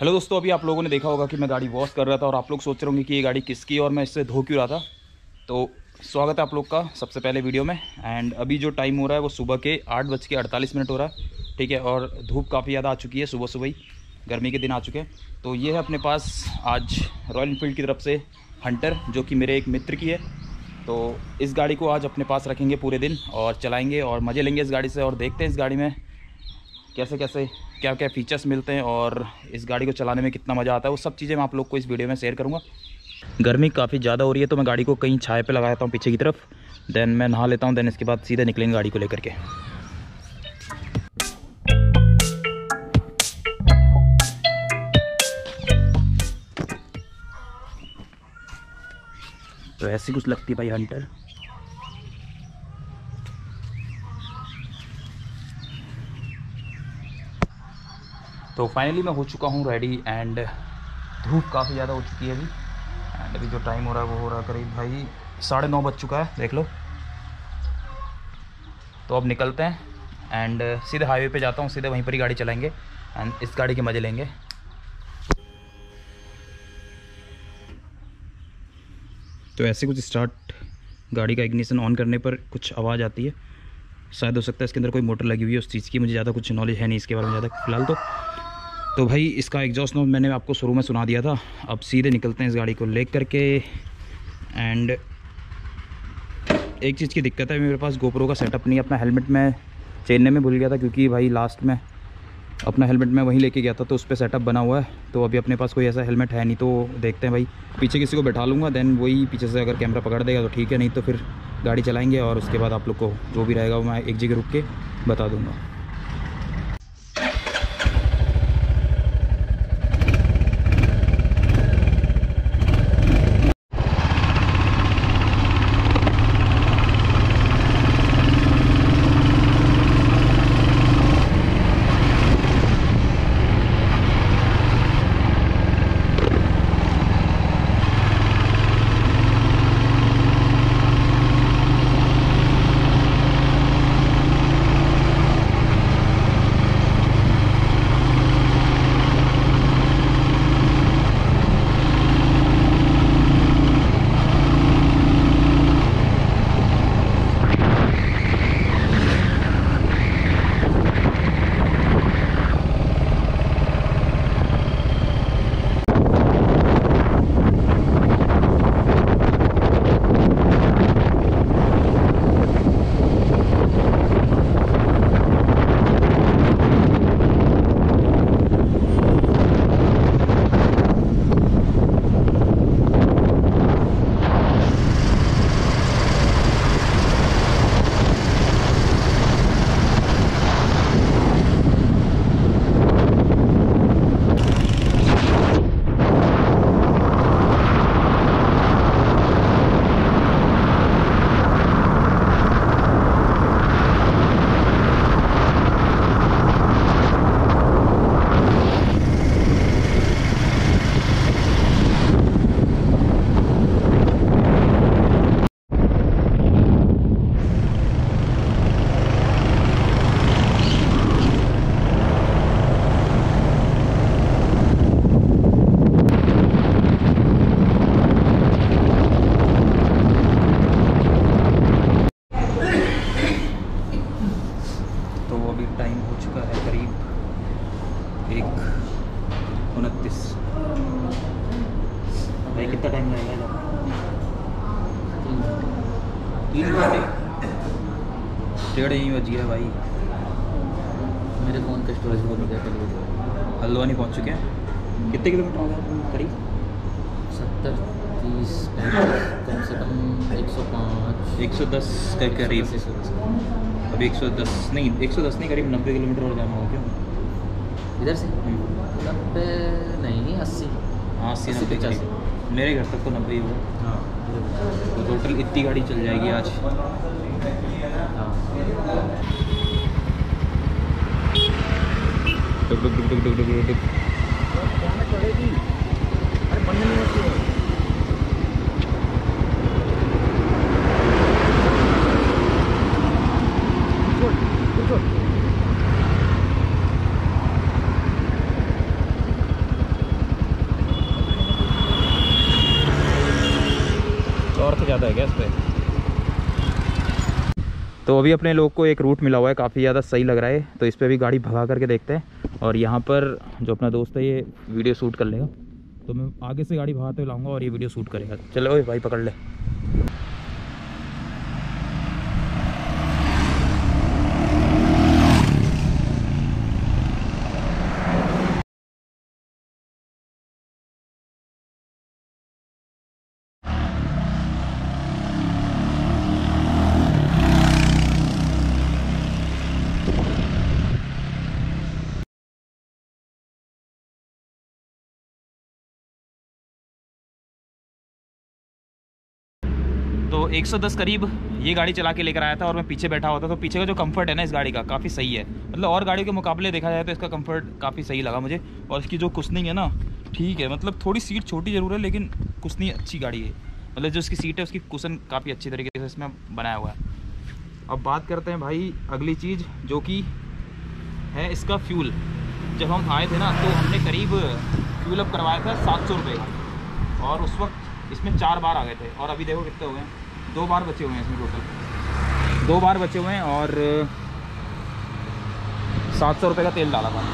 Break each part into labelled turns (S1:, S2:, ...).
S1: Hello दोस्तों, अभी आप लोगों ने देखा होगा कि मैं गाड़ी वॉश कर रहा था और आप लोग सोच रहे होंगे कि ये गाड़ी किसकी है और मैं इससे धो क्यों रहा था। तो स्वागत है आप लोग का सबसे पहले वीडियो में। एंड अभी जो टाइम हो रहा है वो सुबह के 8:48 हो रहा है, ठीक है। और धूप काफ़ी ज़्यादा आ चुकी है, सुबह सुबह ही गर्मी के दिन आ चुके हैं। तो ये है अपने पास आज रॉयल एनफील्ड की तरफ से हंटर, जो कि मेरे एक मित्र की है। तो इस गाड़ी को आज अपने पास रखेंगे पूरे दिन और चलाएँगे और मज़े लेंगे इस गाड़ी से, और देखते हैं इस गाड़ी में कैसे कैसे क्या क्या फ़ीचर्स मिलते हैं और इस गाड़ी को चलाने में कितना मज़ा आता है। वो सब चीज़ें मैं आप लोग को इस वीडियो में शेयर करूँगा। गर्मी काफ़ी ज़्यादा हो रही है तो मैं गाड़ी को कहीं छाया पे लगाता हूँ पीछे की तरफ। देन मैं नहा लेता हूँ, देन इसके बाद सीधे निकलेंगे गाड़ी को लेकर के। तो ऐसी कुछ लगती है भाई हंटर। तो फाइनली मैं हो चुका हूँ रेडी एंड धूप काफ़ी ज़्यादा हो चुकी है अभी। एंड अभी जो टाइम हो रहा है वो हो रहा है करीब भाई 9:30 बज चुका है, देख लो। तो अब निकलते हैं एंड सीधे हाईवे पे जाता हूँ, सीधे वहीं पर ही गाड़ी चलाएंगे एंड इस गाड़ी के मज़े लेंगे। तो ऐसे कुछ स्टार्ट, गाड़ी का इग्निशन ऑन करने पर कुछ आवाज़ आती है। शायद हो सकता है इसके अंदर कोई मोटर लगी हुई है उस चीज़ की, मुझे ज़्यादा कुछ नॉलेज है नहीं इसके बारे में ज़्यादा फिलहाल। तो भाई इसका एग्जॉस्ट नॉइज़ मैंने आपको शुरू में सुना दिया था। अब सीधे निकलते हैं इस गाड़ी को ले करके। एंड एक चीज़ की दिक्कत है, मेरे पास गोप्रो का सेटअप नहीं है। अपना हेलमेट मैं चेन्नई में भूल गया था, क्योंकि भाई लास्ट में अपना हेलमेट मैं वहीं लेके गया था, तो उस पर सेटअप बना हुआ है। तो अभी अपने पास कोई ऐसा हेलमेट है नहीं, तो देखते हैं भाई पीछे किसी को बैठा लूँगा, देन वही पीछे से अगर कैमरा पकड़ देगा तो ठीक है, नहीं तो फिर गाड़ी चलाएँगे और उसके बाद आप लोग को जो भी रहेगा वो मैं एक जगह रुक के बता दूँगा। टाइम हो चुका है करीब 1:29। भाई कितना टाइम लगेगा? 3 घंटे, 1:30 बज गया भाई।
S2: मेरे फ़ोन का स्टोरेज बहुत हो गया।
S1: हल्द्वानी पहुंच चुके हैं। कितने किलोमीटर हो गए करीब?
S2: 70, 30, 35, कम से कम 105,
S1: 110 के करीब। अभी 110 नहीं करीब 90 किलोमीटर और जाना होगा क्यों
S2: इधर से 90 नहीं 80।
S1: हाँ 80-90 करीब। मेरे घर तक तो 90 ही होगा।
S2: हाँ
S1: तो टोटल इतनी गाड़ी चल जाएगी आज।
S2: हाँ
S1: डुक डुक डुक डुक डुक डुक डुक।
S2: अरे बंद नहीं होती है।
S1: तो अभी अपने लोग को एक रूट मिला हुआ है, काफ़ी ज़्यादा सही लग रहा है, तो इस पर भी गाड़ी भगा करके देखते हैं। और यहाँ पर जो अपना दोस्त है ये वीडियो शूट कर लेगा, तो मैं आगे से गाड़ी भगाते हुए लाऊंगा और ये वीडियो शूट करेगा। चलो भाई पकड़ ले। तो 110 करीब ये गाड़ी चला के लेकर आया था और मैं पीछे बैठा होता, तो पीछे का जो कंफर्ट है ना इस गाड़ी का काफ़ी सही है। मतलब और गाड़ियों के मुकाबले देखा जाए तो इसका कंफर्ट काफ़ी सही लगा मुझे। और इसकी जो कुशनिंग है ना ठीक है, मतलब थोड़ी सीट छोटी ज़रूर है लेकिन कुशनिंग अच्छी गाड़ी है। मतलब जो इसकी सीट है उसकी कुशन काफ़ी अच्छी तरीके से इसमें बनाया हुआ है। अब बात करते हैं भाई अगली चीज़ जो कि है इसका फ्यूल। जब हम आए थे ना तो हमने करीब फ्यूल अप करवाया था 700 रुपये का, और उस वक्त इसमें 4 बार आ गए थे। और अभी देखो कितने हुए हैं, 2 बार बचे हुए हैं इसमें, टोटल 2 बार बचे हुए हैं और 700 रुपये का तेल डाला था।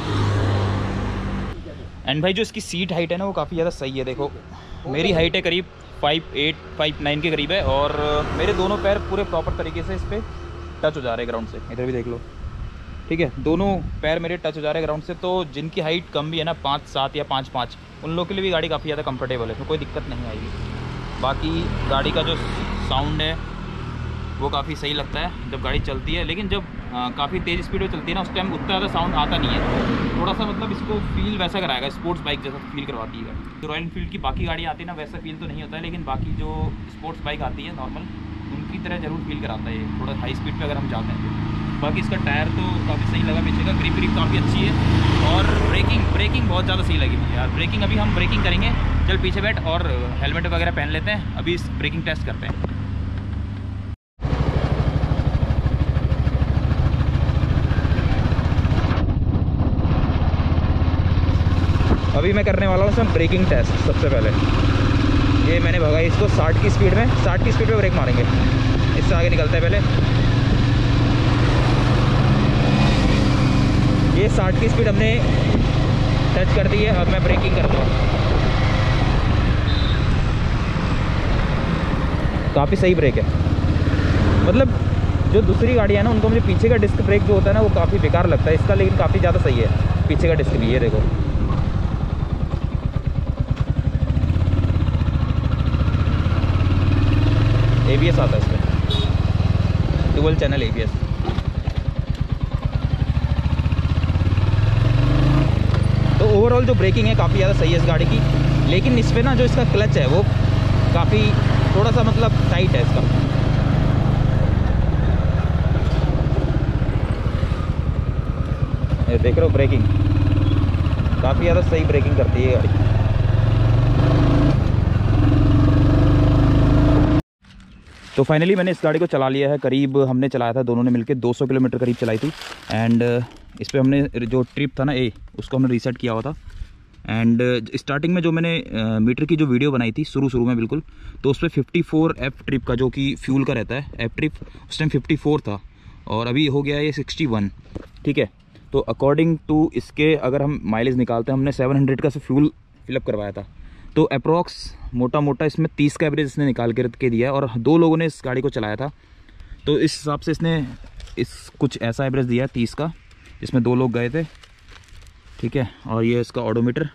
S1: एंड भाई जो इसकी सीट हाइट है ना वो काफ़ी ज़्यादा सही है। देखो मेरी हाइट है करीब 5'8", 5'9" के करीब है, और मेरे दोनों पैर पूरे प्रॉपर तरीके से इस पर टच हो जा रहे हैं ग्राउंड से। इधर भी देख लो, ठीक है, दोनों पैर मेरे टच हो जा रहे हैं ग्राउंड से। तो जिनकी हाइट कम भी है ना 5'7" या 5'5", उन लोगों के लिए भी गाड़ी काफ़ी ज़्यादा कंफर्टेबल है, इसमें कोई दिक्कत नहीं आएगी। बाकी गाड़ी का जो साउंड है वो काफ़ी सही लगता है जब गाड़ी चलती है, लेकिन जब काफ़ी तेज़ स्पीड में चलती है ना उस टाइम उतना ज़्यादा साउंड आता नहीं है। थोड़ा सा मतलब इसको फील वैसा कराएगा, स्पोर्ट्स बाइक जैसा फील करवाती है। जो रॉयल एनफील्ड की बाकी गाड़ियाँ आती है ना वैसा फील तो नहीं होता है, लेकिन बाकी जो स्पोर्ट्स बाइक आती है नॉर्मल उनकी तरह ज़रूर फील कराता है थोड़ा हाई स्पीड पर अगर हम जाते हैं तो। बाकी इसका टायर तो काफ़ी सही लगा, पीछे का ग्रिप काफ़ी अच्छी है, और ब्रेकिंग बहुत ज़्यादा सही लगी मुझे यार। ब्रेकिंग अभी हम ब्रेकिंग करेंगे, चल पीछे बैठ और हेलमेट वगैरह पहन लेते हैं, अभी इस ब्रेकिंग टेस्ट करते हैं। अभी मैं करने वाला हूँ इसमें ब्रेकिंग टेस्ट। सबसे पहले ये मैंने भगाई इसको 60 की स्पीड में, 60 की स्पीड में ब्रेक मारेंगे। इससे आगे निकलते हैं पहले। ये 60 की स्पीड हमने टच कर दी है, अब मैं ब्रेकिंग कर दूँगा। काफ़ी सही ब्रेक है। मतलब जो दूसरी गाड़ियाँ है ना उनको मुझे पीछे का डिस्क ब्रेक जो होता है ना वो काफ़ी बेकार लगता है, इसका लेकिन काफ़ी ज़्यादा सही है पीछे का डिस्क भी। ये देखो ABS आता है इसमें, डुअल चैनल ABS। तो ओवरऑल जो ब्रेकिंग है काफ़ी ज़्यादा सही है इस गाड़ी की, लेकिन इस पर ना जो इसका क्लच है वो काफ़ी थोड़ा सा मतलब टाइट है इसका। ये देख रहे हो ब्रेकिंग काफ़ी ज़्यादा सही ब्रेकिंग करती है गाड़ी। तो फाइनली मैंने इस गाड़ी को चला लिया है, करीब हमने चलाया था दोनों ने मिलकर 200 किलोमीटर करीब चलाई थी। एंड इस पर हमने जो ट्रिप था ना उसको हमने रीसेट किया हुआ था। एंड स्टार्टिंग में जो मैंने मीटर की जो वीडियो बनाई थी शुरू में बिल्कुल, तो उस पर 54 F ट्रिप का जो कि फ्यूल का रहता है F ट्रिप, उस टाइम 54 था और अभी हो गया है ये 61। ठीक है, तो अकॉर्डिंग टू इसके अगर हम माइलेज निकालते हैं, हमने 700 का फ्यूल फिलअप करवाया था, तो अप्रॉक्स मोटा इसमें 30 का एवरेज इसने निकाल के दिया है। और 2 लोगों ने इस गाड़ी को चलाया था, तो इस हिसाब से इसने कुछ ऐसा एवरेज दिया है 30 का, जिसमें 2 लोग गए थे। ठीक है, और ये इसका ऑडोमीटर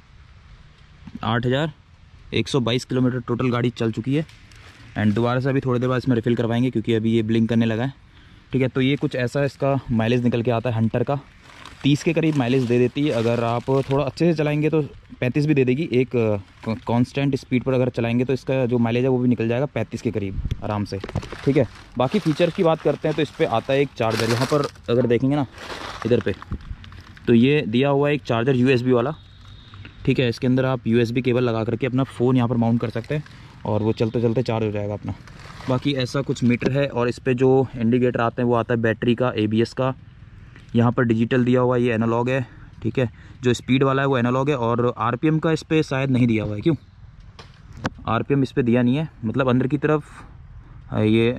S1: 8122 किलोमीटर टोटल गाड़ी चल चुकी है। एंड दोबारा से अभी थोड़ी देर बाद इसमें रिफ़िल करवाएंगे क्योंकि अभी ये ब्लिंक करने लगा है। ठीक है, तो ये कुछ ऐसा इसका माइलेज निकल के आता है हंटर का, 30 के करीब माइलेज दे देती है। अगर आप थोड़ा अच्छे से चलाएंगे तो 35 भी दे देगी। एक कांस्टेंट स्पीड पर अगर चलाएंगे तो इसका जो माइलेज है वो भी निकल जाएगा 35 के करीब आराम से। ठीक है, बाकी फीचर की बात करते हैं तो इस पर आता है एक चार्जर। यहाँ पर अगर देखेंगे ना इधर पे, तो ये दिया हुआ है एक चार्जर USB वाला। ठीक है, इसके अंदर आप USB केबल लगा करके अपना फ़ोन यहाँ पर माउंट कर सकते हैं और वो चलते चलते चार्ज हो जाएगा अपना। बाकी ऐसा कुछ मीटर है, और इस पर जो इंडिकेटर आते हैं वो आता है बैटरी का, ABS का। यहाँ पर डिजिटल दिया हुआ है, ये एनालॉग है। ठीक है, जो स्पीड वाला है वो एनालॉग है, और RPM का इस पर शायद नहीं दिया हुआ है। क्यों RPM इस पर दिया नहीं है, मतलब अंदर की तरफ ये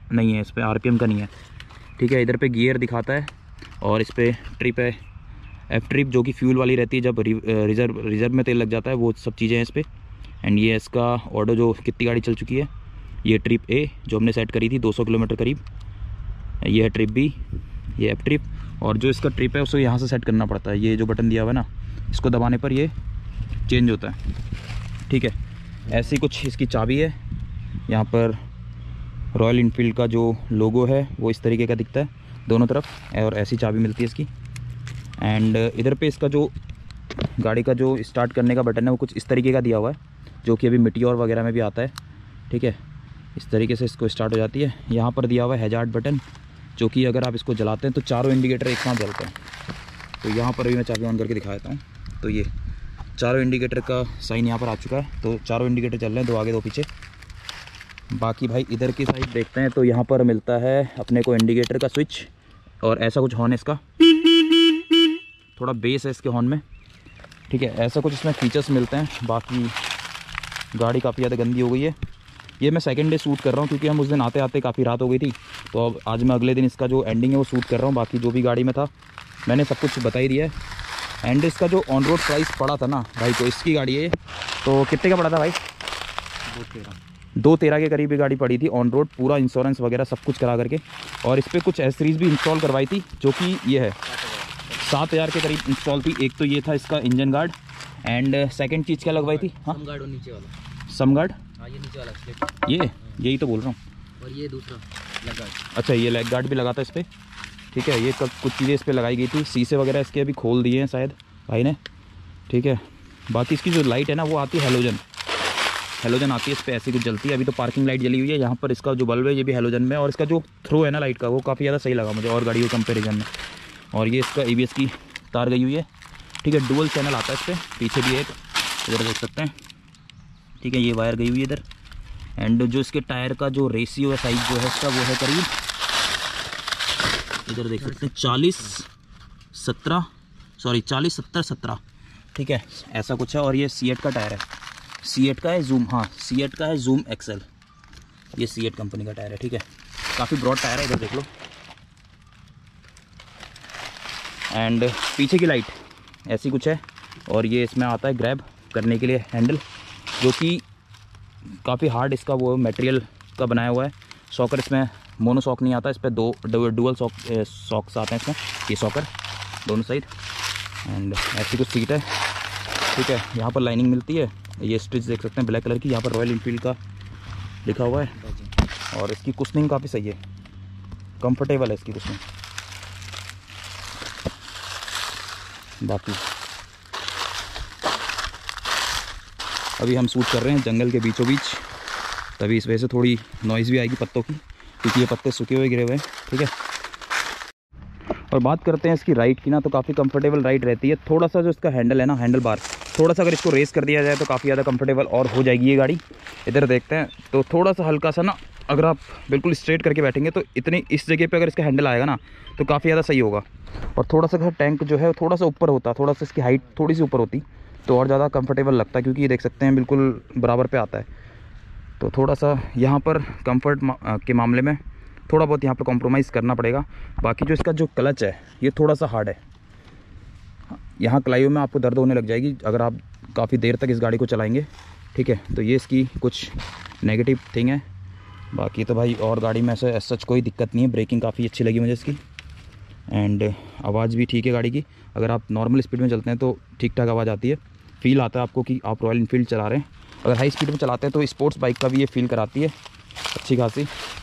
S1: नहीं है, इस पर RPM का नहीं है, ठीक है। इधर पे गियर दिखाता है और इस पर ट्रिप है, F ट्रिप जो कि फ्यूल वाली रहती है, जब रिजर्व में तेल लग जाता है, वो सब चीज़ें हैं इस पर। एंड ये इसका ऑर्डर जो कितनी गाड़ी चल चुकी है, ये ट्रिप A जो हमने सेट करी थी 200 किलोमीटर करीब, ये है ट्रिप B, ये F ट्रिप। और जो इसका ट्रिप है उसको यहाँ से सेट करना पड़ता है, ये जो बटन दिया हुआ है ना, इसको दबाने पर ये चेंज होता है, ठीक है। ऐसी कुछ इसकी चाबी है, यहाँ पर रॉयल इनफील्ड का जो लोगो है वो इस तरीके का दिखता है दोनों तरफ, और ऐसी चाबी मिलती है इसकी। एंड इधर पे इसका जो गाड़ी का जो स्टार्ट करने का बटन है वो कुछ इस तरीके का दिया हुआ है, जो कि अभी मिटियोर वगैरह में भी आता है, ठीक है। इस तरीके से इसको स्टार्ट हो जाती है। यहाँ पर दिया हुआ है हैजार्ड बटन, जो कि अगर आप इसको जलाते हैं तो चारों इंडिकेटर एक साथ जलते हैं। तो यहाँ पर अभी मैं चाबी ऑन करके दिखा देता हूँ। तो ये चारों इंडिकेटर का साइन यहाँ पर आ चुका है, तो चारों इंडिकेटर चल रहे हैं, 2 आगे 2 पीछे। बाकी भाई इधर की साइड देखते हैं तो यहाँ पर मिलता है अपने को इंडिकेटर का स्विच, और ऐसा कुछ हॉर्न है इसका, थोड़ा बेस है इसके हॉर्न में, ठीक है। ऐसा कुछ इसमें फीचर्स मिलते हैं। बाकी गाड़ी काफ़ी ज़्यादा गंदी हो गई है। ये मैं सेकंड डे शूट कर रहा हूँ क्योंकि हम उस दिन आते आते काफ़ी रात हो गई थी, तो अब आज मैं अगले दिन इसका जो एंडिंग है वो शूट कर रहा हूँ। बाकी जो भी गाड़ी में था मैंने सब कुछ बता ही दिया है। एंड इसका जो ऑन रोड प्राइस पड़ा था ना भाई, तो इसकी गाड़ी है, तो कितने का पड़ा था भाई? 213 के करीब ये गाड़ी पड़ी थी ऑन रोड, पूरा इंश्योरेंस वगैरह सब कुछ करा करके। और इस पर कुछ एसेसरीज भी इंस्टॉल करवाई थी, जो कि ये है 7,000 के करीब इंस्टॉल थी। एक तो ये था इसका इंजन गार्ड, एंड सेकंड चीज़ क्या लगवाई थी? हाँ,
S2: सम गार्ड और नीचे वाला,
S1: सम गार्ड,
S2: हाँ ये नीचे वाला स्लिप,
S1: ये यही तो बोल रहा हूँ।
S2: और ये दूसरा लेग गार्ड।
S1: अच्छा, ये लेग गार्ड भी लगा था इस पर, ठीक है। ये कुछ चीज़ें इस पर लगाई गई थी, शीशे वगैरह इसके अभी खोल दिए हैं शायद भाई ने, ठीक है। बाकी इसकी जो लाइट है ना वो आती है हेलोजन आती है इस पर, ऐसी कुछ जलती है। अभी तो पार्किंग लाइट जली हुई है, यहाँ पर इसका जो बल्ब है ये भी हेलोजन में, और इसका जो थ्रो है ना लाइट का वो काफ़ी ज़्यादा सही लगा मुझे और गाड़ी के कंपेरिजन में। और ये इसका ABS की तार गई हुई है, ठीक है। डुअल चैनल आता है इस पर, पीछे भी एक, इधर देख सकते हैं, ठीक है। ये वायर गई हुई है इधर। एंड जो इसके टायर का जो रेशियो है, साइज जो है इसका, वो है करीब, इधर देख सकते हैं 40 70 17, ठीक है, ऐसा कुछ है। और ये सीएट का टायर है, सीएट का है जूम, हाँ सीएट का है जूम एक्सेल, ये सीएट कंपनी का टायर है, ठीक है। काफ़ी ब्रॉड टायर है, इधर देख लो। एंड पीछे की लाइट ऐसी कुछ है, और ये इसमें आता है ग्रैब करने के लिए हैंडल, जो कि काफ़ी हार्ड इसका वो मटेरियल का बनाया हुआ है। सॉकर इसमें मोनो सॉक नहीं आता, इस पर 2 डुअल सॉक्स आते हैं इसमें, ये सॉकर दोनों साइड। एंड ऐसी कुछ सीट है, ठीक है। यहाँ पर लाइनिंग मिलती है, ये स्टिच देख सकते हैं ब्लैक कलर की, यहाँ पर रॉयल इनफील्ड का लिखा हुआ है। और इसकी कुशनिंग काफ़ी सही है, कंफर्टेबल है इसकी कुशनिंग। बाकी अभी हम शूट कर रहे हैं जंगल के बीचों बीच, तभी इस वजह से थोड़ी नॉइज़ भी आएगी पत्तों की, क्योंकि ये पत्ते सूखे हुए गिरे हुए हैं, ठीक है। और बात करते हैं इसकी राइड की ना, तो काफ़ी कंफर्टेबल राइड रहती है। थोड़ा सा जो इसका हैंडल है ना, हैंडल बार, थोड़ा सा अगर इसको रेस कर दिया जाए तो काफ़ी ज़्यादा कंफर्टेबल और हो जाएगी ये गाड़ी। इधर देखते हैं तो थोड़ा सा हल्का सा ना, अगर आप बिल्कुल स्ट्रेट करके बैठेंगे तो इतनी इस जगह पे अगर इसका हैंडल आएगा ना तो काफ़ी ज़्यादा सही होगा। और थोड़ा सा टैंक जो है थोड़ा सा ऊपर होता, थोड़ा सा इसकी हाइट थोड़ी सी ऊपर होती तो और ज़्यादा कंफर्टेबल लगता है, क्योंकि ये देख सकते हैं बिल्कुल बराबर पे आता है। तो थोड़ा सा यहाँ पर कंफर्ट के मामले में थोड़ा बहुत यहाँ पर कॉम्प्रोमाइज़ करना पड़ेगा। बाकी जो इसका जो क्लच है ये थोड़ा सा हार्ड है, यहाँ कलाइयों में आपको दर्द होने लग जाएगी अगर आप काफ़ी देर तक इस गाड़ी को चलाएंगे, ठीक है। तो ये इसकी कुछ नेगेटिव थिंग है। बाकी तो भाई और गाड़ी में ऐसे सच कोई दिक्कत नहीं है, ब्रेकिंग काफ़ी अच्छी लगी मुझे इसकी, एंड आवाज़ भी ठीक है गाड़ी की। अगर आप नॉर्मल स्पीड में चलते हैं तो ठीक ठाक आवाज़ आती है, फील आता है आपको कि आप रॉयल इनफील्ड चला रहे हैं। अगर हाई स्पीड में चलाते हैं तो स्पोर्ट्स बाइक का भी ये फील कराती है अच्छी खासी।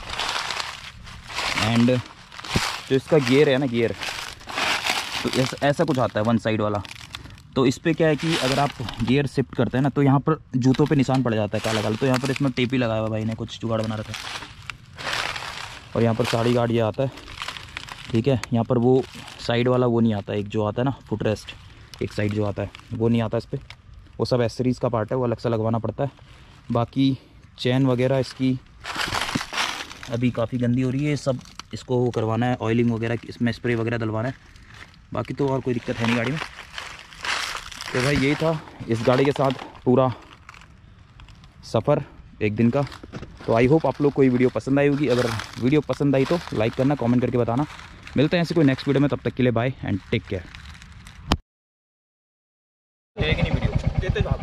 S1: एंड जो इसका गियर है ना, गियर तो ऐसा कुछ आता है 1 साइड वाला। तो इस पर क्या है कि अगर आप गियर शिफ्ट करते हैं ना तो यहाँ पर जूतों पे निशान पड़ जाता है काला काला, तो यहाँ पर इसमें टेप ही लगाया हुआ भाई ने, कुछ जुगाड़ बना रखा है। और यहाँ पर साड़ी गार्ड ये आता है, ठीक है। यहाँ पर वो साइड वाला वो नहीं आता, एक जो आता है ना फुट रेस्ट, एक साइड जो आता है वो नहीं आता इस पर, वो सब एसेसरीज़ का पार्ट है, वो अलग से लगवाना पड़ता है। बाकी चैन वगैरह इसकी अभी काफ़ी गंदी हो रही है, सब इसको वो करवाना है, ऑयलिंग वगैरह इसमें स्प्रे वगैरह डलवाना है। बाकी तो और कोई दिक्कत है नहीं गाड़ी में। तो भाई यही था इस गाड़ी के साथ पूरा सफ़र एक दिन का। तो आई होप आप लोग को ये वीडियो पसंद आई होगी। अगर वीडियो पसंद आई तो लाइक करना, कमेंट करके बताना। मिलते हैं ऐसे कोई नेक्स्ट वीडियो में, तब तक के लिए बाय एंड टेक केयर।